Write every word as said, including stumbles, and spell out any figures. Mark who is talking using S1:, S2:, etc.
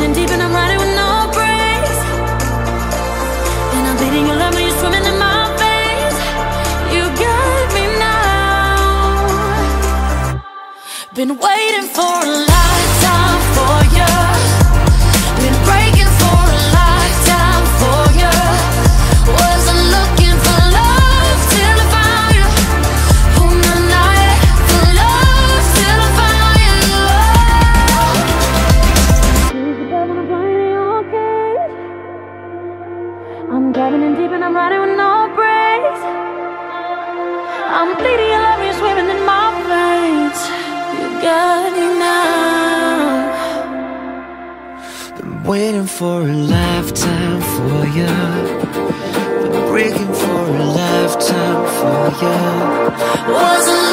S1: in deep and I'm riding with no brakes. And I'm bleeding your love when you're swimming in my veins. You got me now. Been waiting for a lifetime for you. Been breaking for a lifetime for you. Wasn't looking for love till I found you. All my night for love till I found you. She's the devil, I'm playing in your cage. I'm diving in deep and I'm riding with no brakes. I'm bleeding your love when you're swimming in my veins. You got me now.
S2: Been waiting for a lifetime for you. Been breaking for a lifetime for you.
S1: Wasn't